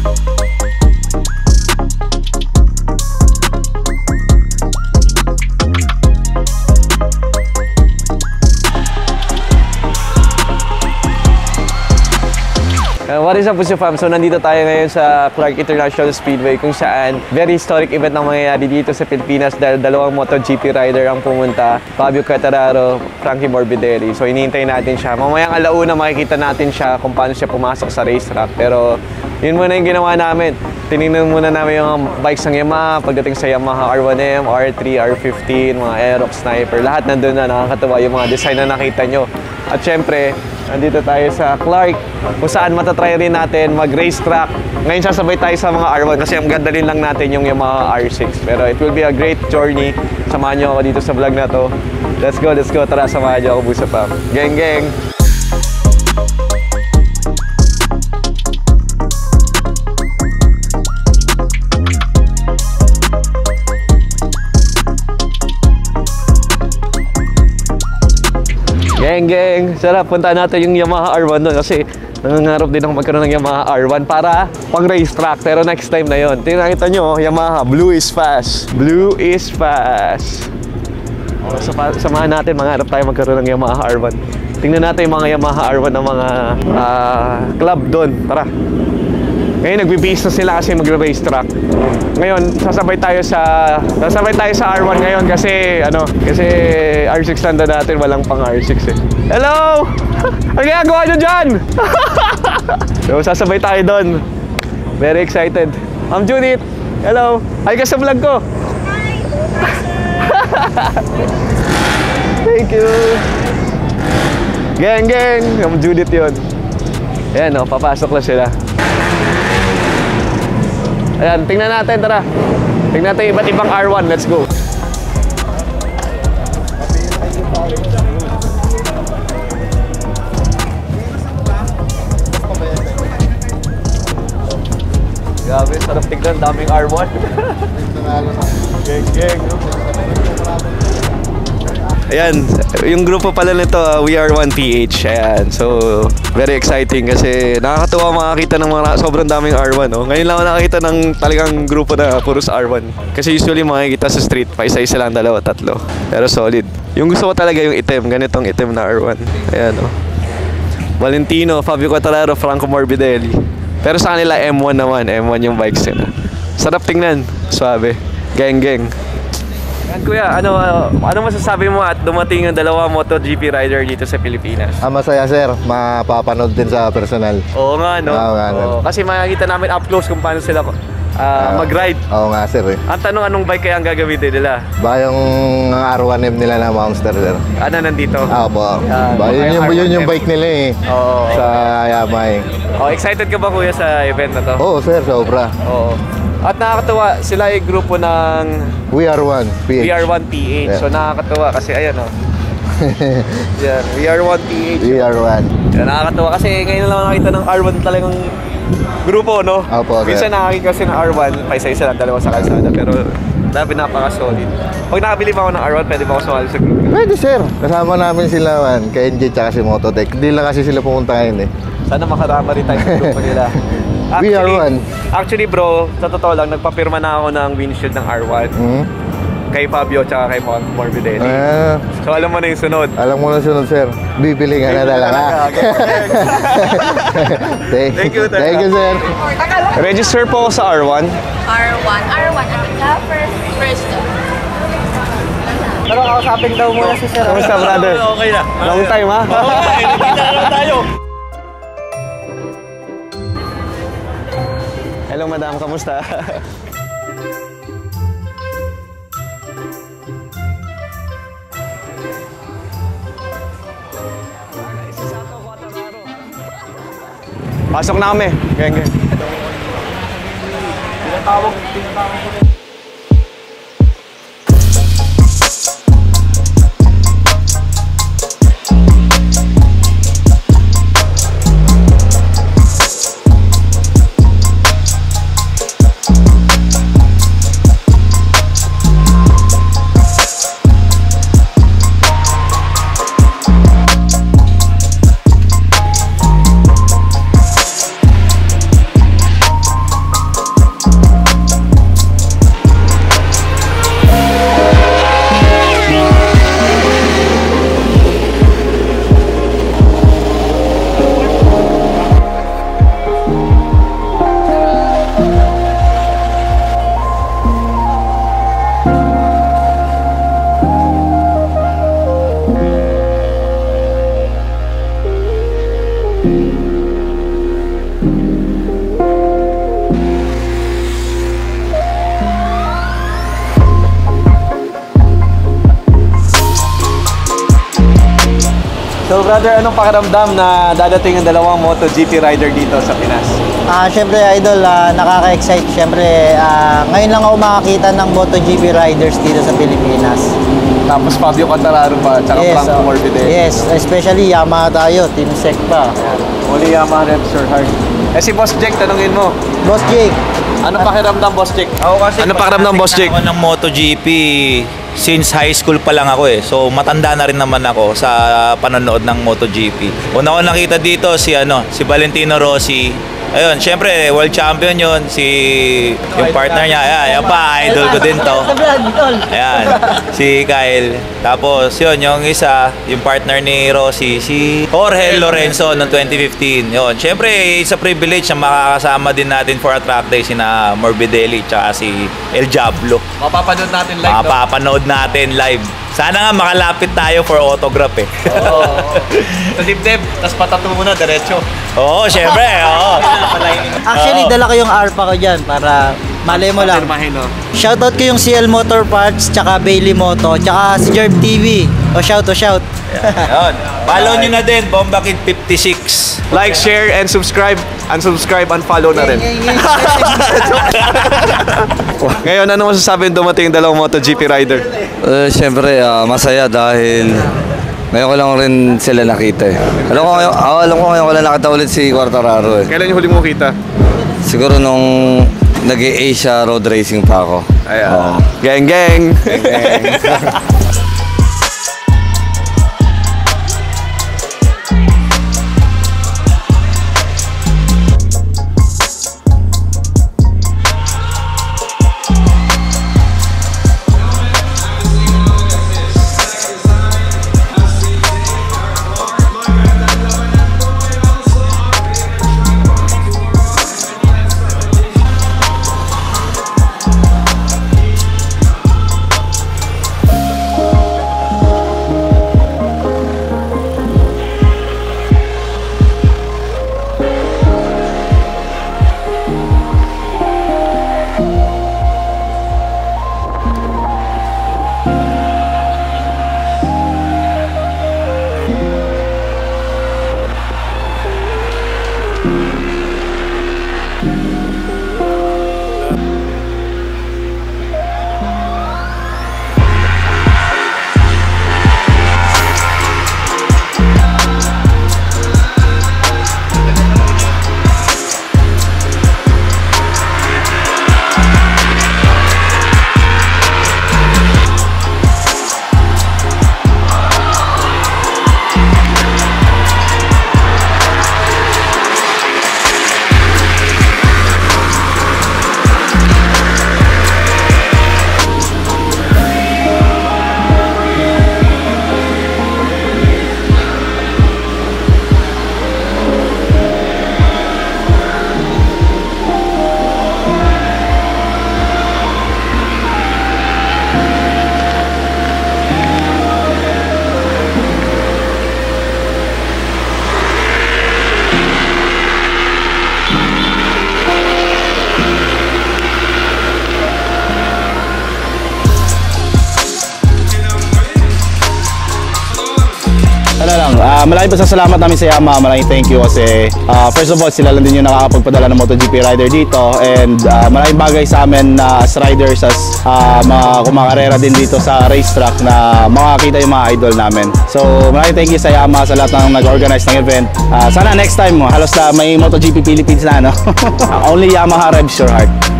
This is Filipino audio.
What is up, Puso Fam? So nandito tayo ngayon sa Clark International Speedway kung saan very historic event na mangyayari dito sa Pilipinas dahil dalawang Moto GP rider ang pumunta, Fabio Quartararo, Frankie Morbidelli. So hinihintay natin siya. Mamayang alauna makikita natin siya kung paano siya pumasok sa racetrack. Pero yun muna yung ginawa namin. Tinignan muna namin yung bikes ng Yamaha. Pagdating sa Yamaha R1M, R3, R15, mga Aerox, Sniper, lahat nandun na. Nakakatawa yung mga design na nakita nyo. At syempre, nandito tayo sa Clark kung saan matatry rin natin mag-race track. Ngayon sasabay tayo sa mga R1 kasi ang ganda rin lang natin yung Yamaha R6. Pero it will be a great journey. Samahan nyo ako dito sa vlog na to. Let's go, let's go. Tara, samahan nyo ako, Puso Fam. Geng, geng! Geng, geng! Sarap, punta natin yung Yamaha R1 doon kasi nangangarap din ako magkaroon ng Yamaha R1 para pang racetrack. Pero next time na yon. Tingnan nyo, Yamaha, blue is fast. Blue is fast. O, samahan natin, mangarap tayo magkaroon ng Yamaha R1. Tingnan natin yung mga Yamaha R1 ng mga club doon. Tara. Ngayon nagbe-base na sila kasi magre-racetrack. Ngayon sasabay tayo sa R1 ngayon kasi kasi R6 tanda natin, walang pang R6 eh. Hello! Ano ginagawa nyo dyan? So sasabay tayo doon. Very excited. Ma'am Judith, hello! Ay ka sa vlog ko. Thank you. Geng, geng! Ma'am Judith yun. Ayan o, papasok na sila. Ayan, tingnan natin, tara. Tingnan natin iba't ibang R1, let's go. Grabe, sarap tignan, daming R1. Geng, geng. Ayan, yung grupo pala nito, We Are One PH. Ayan, so very exciting kasi nakakatuwa makakita ng mga sobrang daming R1. Oh. Ngayon lang ako nakakita ng talagang grupo na puros R1. Kasi usually makikita sa street, pa isa-isa lang, dalawa, tatlo. Pero solid. Yung gusto ko talaga yung itim, ganitong itim na R1. Ayan, oh. Valentino, Fabio Quartararo, Franco Morbidelli. Pero sa kanila M1 naman, M1 yung bikes nila. Sarap tingnan, suabe. Geng, geng. Kuya, ano masasabi mo at dumating yung dalawa Moto GP rider dito sa Pilipinas? Masaya sir, mapapanood din sa personal. Oo nga, no? Oo nga, no? Kasi makikita namin up close kung paano sila mag-ride. Oo nga sir eh. Ang tanong, anong bike kaya ang gagamitin nila? Ba yung R1M nila na Monster sir? Ano nandito? Po. Ba, yun yung bike nila eh. Oo. Sa Yamaha eh. Oh, excited ka ba kuya sa event na to? Oo sir, sobra. Oo. At nakakatuwa, sila ay grupo ng We Are One PH. We Are One PH. Yeah. So nakakatuwa kasi ayan oh. Yan, We Are One PH. We Are One. Yan, nakakatuwa kasi ngayon lang nakita ng R1 talagang grupo, no? Opo, minsan nakakita kasi ng R1, pa isa-isa lang, dalawa sa kalsada. Pero grabe, napaka-solid. Pag nakabili pa ako ng R1, pwede ba ako sumali sa group? Pwede sir. Kasama namin sila man, kay NJ tsaka si Mototech. Hindi lang kasi sila pumunta ngayon eh. Sana makarama rin tayo sa grupo nila. We Are One. Actually bro, sa totoo lang, nagpapirma na ako ng windshield ng R1. Kay Fabio tsaka kay Morbidelli. So alam mo na yung sunod. Alam mo na sunod sir. Bibili nga na talaga. Thank you sir. Register po ako sa R1. R1 at the first. Pero kausapin daw muna si sir. Kamusta brother? Okay na. Long time ha? Okay, nakita na naman tayo. Hello madam, kamusta? Pasok na kami. Geng, geng. Tinatawag ko. brother, anong pakiramdam na dadating ang dalawang Moto GP rider dito sa Pinas? Siyempre, idol, nakaka-excite. Siyempre, ngayon lang ako makakita ng MotoGP riders dito sa Pilipinas. Tapos Fabio Quartararo pa, tsaka Franco Morbidelli. Yes, especially Yamaha tayo, Team Sec pa. Only Yamaha reps your heart. Eh si Boss Jake, tanungin mo. Boss Jake, Ano pakiramdam, Boss Jake? Ano pakiramdam, Boss Jake? Ako ng MotoGP since high school pa lang ako eh. So matanda na rin naman ako sa panonood ng MotoGP. Una ko nakita dito si Valentino Rossi. Ayun, syempre world champion yun, yung partner niya. Ayan pa, idol ko din to. Ayan, si Kyle. Tapos yun, yung isa, yung partner ni Rossi, si Jorge Lorenzo noong 2015. Yun, syempre it's a privilege na makakasama din natin for a track day sina Morbidelli tsaka si El Diablo. Mapapanood natin live, no? Mapapanood natin live. Sana nga makalapit tayo for autograph eh. Oo. Sa dibdib, tapos patato mo na, diretso. Oo, syempre. Oo. actually, dala ko yung ARPA ko dyan para malay mo lang. Pirmahin, no? Shoutout ko yung CL Motor Parts, tsaka Bailey Moto, tsaka si Jerb TV. O shout. Yun. Follow nyo na din, Bomba Kid 56. Like, share, and subscribe. Unsubscribe, unfollow na rin. Ngayon, ano masasabi dumating yung dalawang MotoGP rider? Siyempre, masaya dahil ngayon ko lang rin sila nakita eh. Alam ko ngayon ko lang nakita ulit si Quartararo eh. Kailan yung huli mo kita? Siguro nung nag-Asia road racing pa ako. Ayan. Oo. Gang! Malaking pasasalamat namin sa Yamaha. Malaking thank you kasi first of all, sila lang din yung nakakapagpadala ng MotoGP rider dito, and malaking bagay sa amin as riders, as mga kumakarera din dito sa racetrack na makakita yung mga idol namin. So malaking thank you sa Yamaha, sa lahat ng nag-organize ng event. Sana next time halos na may MotoGP Philippines na, no? Only Yamaha revs your heart.